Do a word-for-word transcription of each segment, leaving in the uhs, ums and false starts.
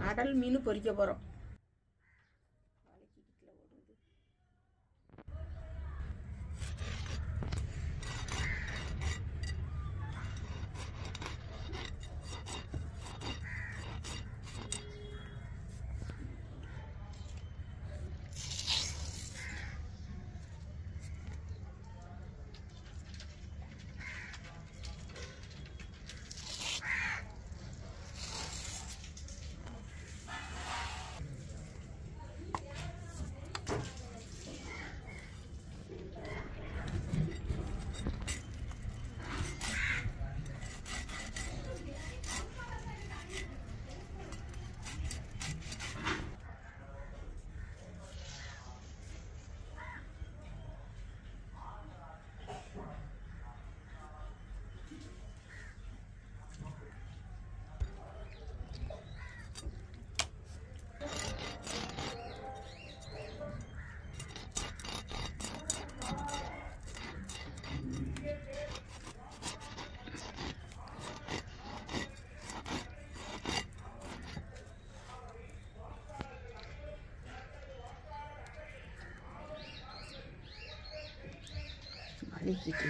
அடல் மீன் பொரிக்க போகிறோம். வலிக்கிட்டு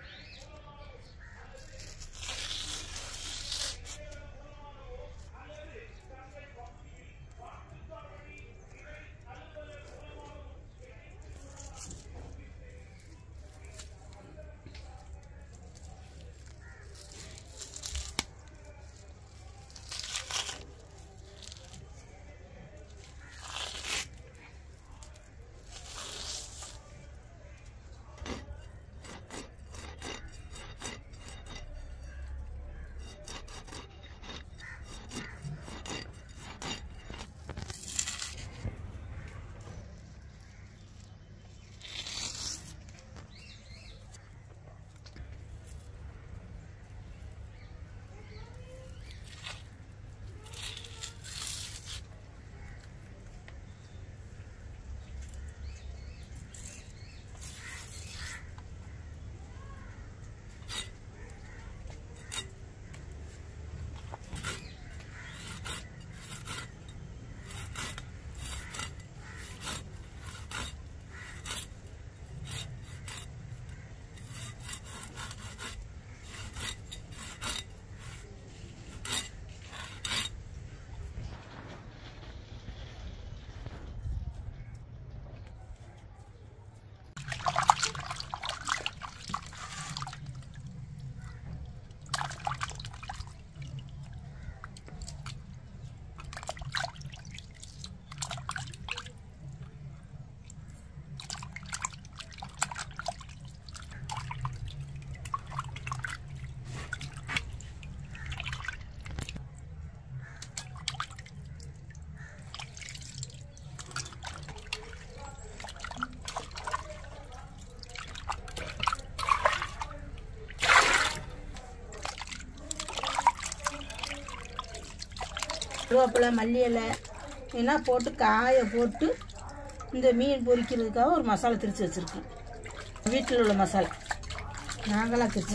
கருவேப்பிலை மல்லி இலை எல்லாம் போட்டு காய போட்டு இந்த மீன் பொரிக்கிறதுக்காக ஒரு மசாலா திரிச்சு வச்சுருக்கேன். வீட்டில் உள்ள மசாலா நாங்களாம் திரிச்சு.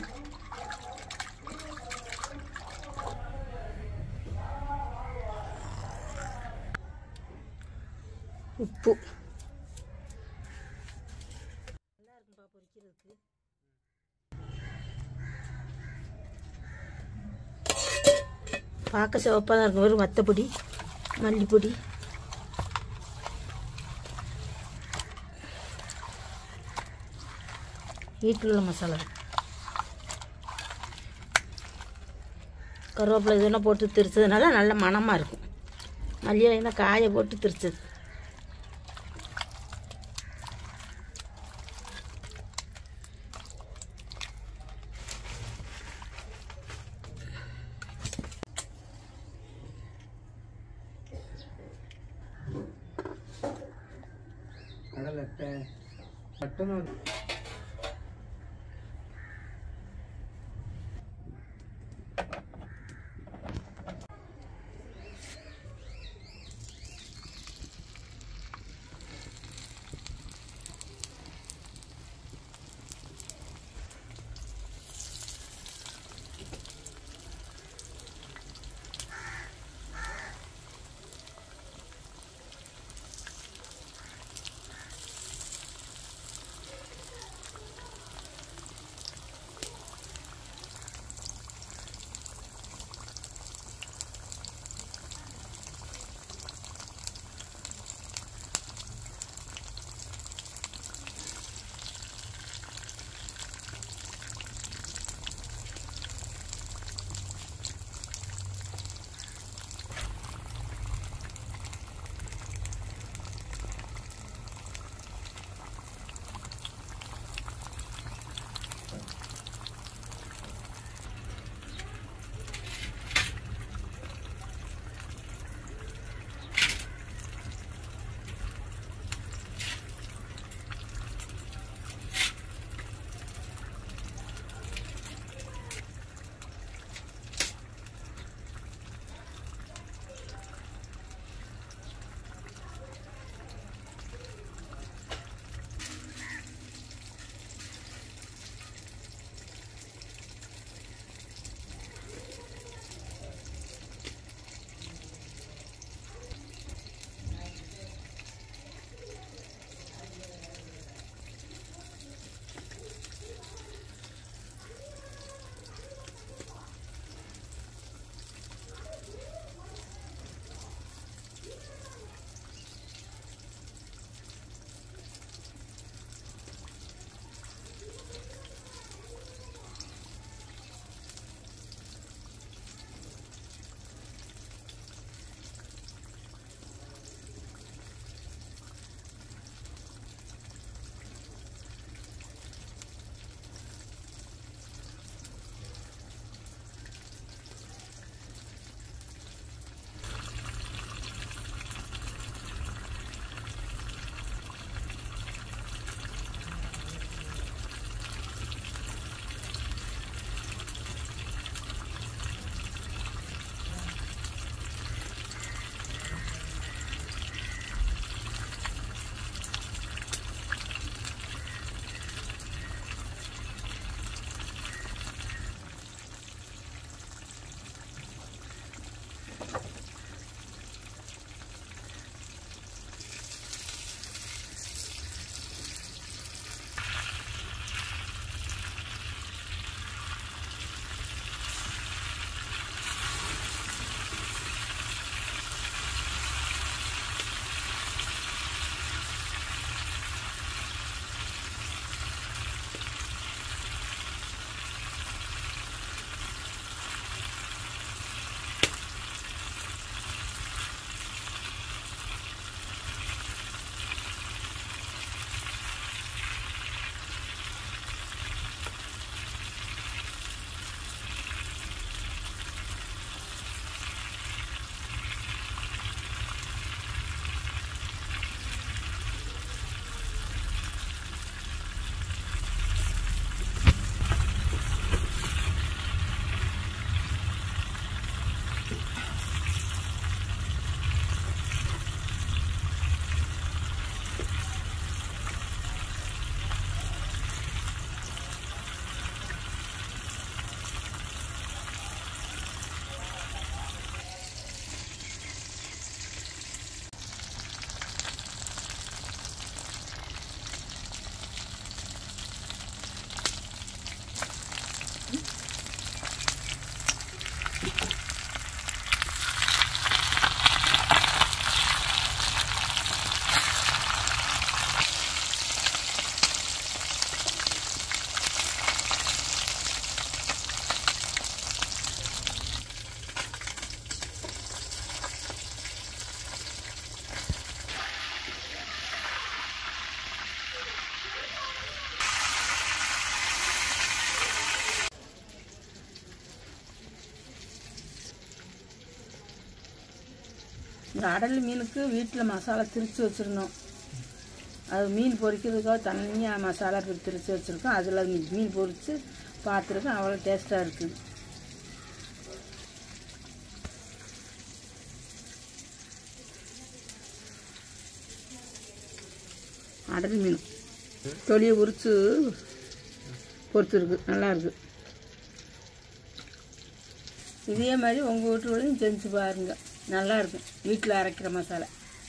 உப்பு நல்லா இருக்குப்பா பொரிக்கிறதுக்கு. பார்க்க சிவப்பாக தான் இருக்கும். வெறும் வத்தப்பொடி மல்லிப்பொடி வீட்டில் உள்ள மசாலா கருவேப்பிலை இதெல்லாம் போட்டு திரிச்சதுனால நல்ல மணமாக இருக்கும். மல்லியில் தான் காய போட்டு திரிச்சது. கடலட்டை பட்டணும். இந்த அடல் மீனுக்கு வீட்டில் மசாலா திரித்து வச்சுருந்தோம். அது மீன் பொரிக்கிறதுக்காக தனியாக மசாலா திரித்து வச்சுருக்கோம். அதில் மீன் பொரித்து பார்த்துருக்கோம். அவ்வளோ டேஸ்ட்டாக இருக்குது. அடல் மீன் தொலியை உரித்து பொறுத்துருக்கு, நல்லாயிருக்கு. இதே மாதிரி உங்கள் வீட்டுலையும் செஞ்சு பாருங்க, நல்லாயிருக்கும். வீட்டில் அரைக்கிற மசாலா.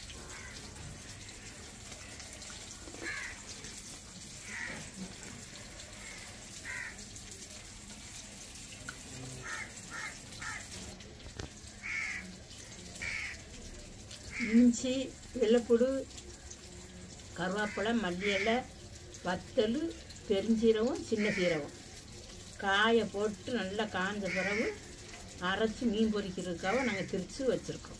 இஞ்சி, வெள்ளைப்பூடு, கருவேப்பிலை, மல்லி இலை, வத்தல், பெருஞ்சீரகம், சின்ன சீரகம் காயை போட்டு நல்லா காஞ்ச பிறகு அரைச்சி மீன் பொரிக்கிறதுக்காக நாங்கள் திரித்து வச்சுருக்கோம்.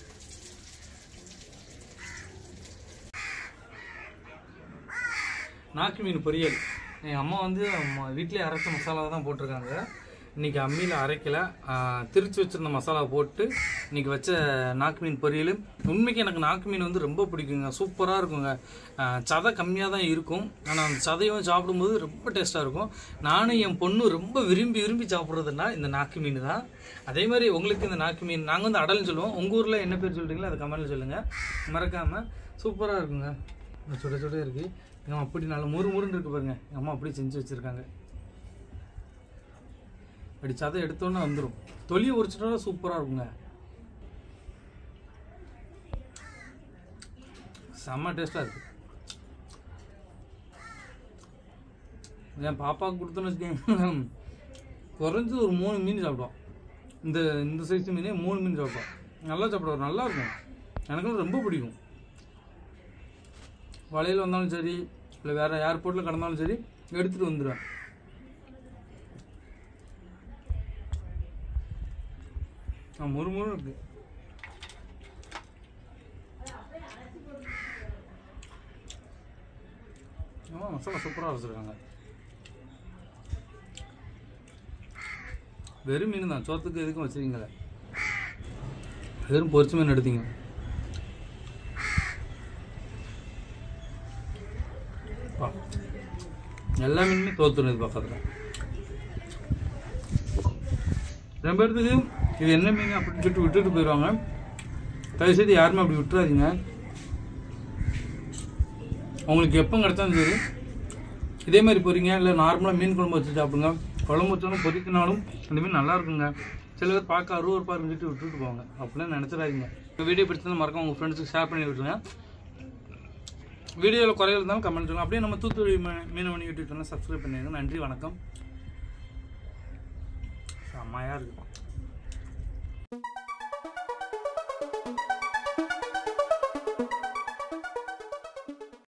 நாக்கு மீன் பொரியல் எங்கள் அம்மா வந்து வீட்டிலே அரைச்ச மசாலா தான் போட்டிருக்காங்க. இன்றைக்கி அம்மியில் அரைக்கலை, திரிச்சு வச்சுருந்த மசாலா போட்டு இன்றைக்கி வச்ச நாக்கு மீன் பொரியல். உண்மைக்கு எனக்கு நாக்கு மீன் வந்து ரொம்ப பிடிக்குங்க, சூப்பராக இருக்குங்க. சதை கம்மியாக தான் இருக்கும், ஆனால் அந்த சதையும் சாப்பிடும்போது ரொம்ப டேஸ்ட்டாக இருக்கும். நானும் என் பொண்ணு ரொம்ப விரும்பி விரும்பி சாப்பிட்றதுன்னா இந்த நாக்கு மீன் தான். அதே மாதிரி உங்களுக்கு இந்த நாக்கு மீன் நாங்கள் வந்து அடல்னு சொல்லுவோம். உங்கள் ஊரில் என்ன பேர் சொல்கிறீங்களோ அதை கமெண்ட்டில் சொல்லுங்கள், மறக்காமல். சூப்பராக இருக்குங்க, சுட சுட இருக்குது. எங்கள் அம்மா அப்படி நல்லா முறு முருன்னு இருக்குது பாருங்கள். எங்கள் அம்மா அப்படி செஞ்சு வச்சுருக்காங்க. அப்படி சதை எடுத்தோன்னே வந்துடும். தொலியை உரிச்சிட்டோன்னா சூப்பராக இருக்குங்க, செம்ம டேஸ்ட்டாக இருக்குது. என் பாப்பாவுக்கு கொடுத்தோன்னு வச்சுக்கோங்க, குறைஞ்சி ஒரு மூணு மீன் சாப்பிடுவோம். இந்த இந்த சைஸ் மீனே மூணு மீன் சாப்பிடுவோம். நல்லா சாப்பிடுவோம், நல்லா இருக்கும். எனக்கு ரொம்ப பிடிக்கும். வலையில் வந்தாலும் சரி, இல்லை வேறு ஏர்போர்ட்டில் கடந்தாலும் சரி, எடுத்துகிட்டு வந்துடுவேன். முறு முறு இருக்கு. மசாலா சூப்பராக வச்சுருக்காங்க. வெறும் மீன் தான், சோத்துக்கு எதுக்கும் வச்சுருக்கீங்களே. வெறும் பொரிச்சு மீன் எடுத்தீங்க. எல்லா மீனுமே தோத்துருது பக்கத்தில். ரொம்ப பேருக்கு இது என்ன மீன் அப்படின்னு சொல்லிட்டு விட்டுட்டு போயிடுவாங்க. தயவுசெய்து யாருமே அப்படி விட்டுறாதீங்க. உங்களுக்கு எப்போ கிடைச்சாலும் சரி இதே மாதிரி பொரிங்க, இல்லை நார்மலாக மீன் குழம்பு வச்சு சாப்பிடுங்க. குழம்பு வச்சாலும் பொரிக்கினாலும் அந்த மீன் நல்லா இருக்குங்க. சில பேர் பார்க்க அறுவர் பாருன்னு சொல்லிட்டு விட்டுட்டு போவாங்க, அப்படிலாம் நினச்சிடாதீங்க. இந்த வீடியோ பிடிச்சது மறக்காம உங்கள் ஃப்ரெண்ட்ஸுக்கு ஷேர் பண்ணி விட்டுருங்க. வீடியோவில் குறைய இருந்தாலும் கமெண்ட் சொல்லுங்கள். அப்படியே நம்ம தூத்துக்குடி மீனவனி யூடியூப் சேனல் சப்ஸ்கிரைப் பண்ணிடுங்க. நன்றி, வணக்கம். செம்மையாக இருக்குது.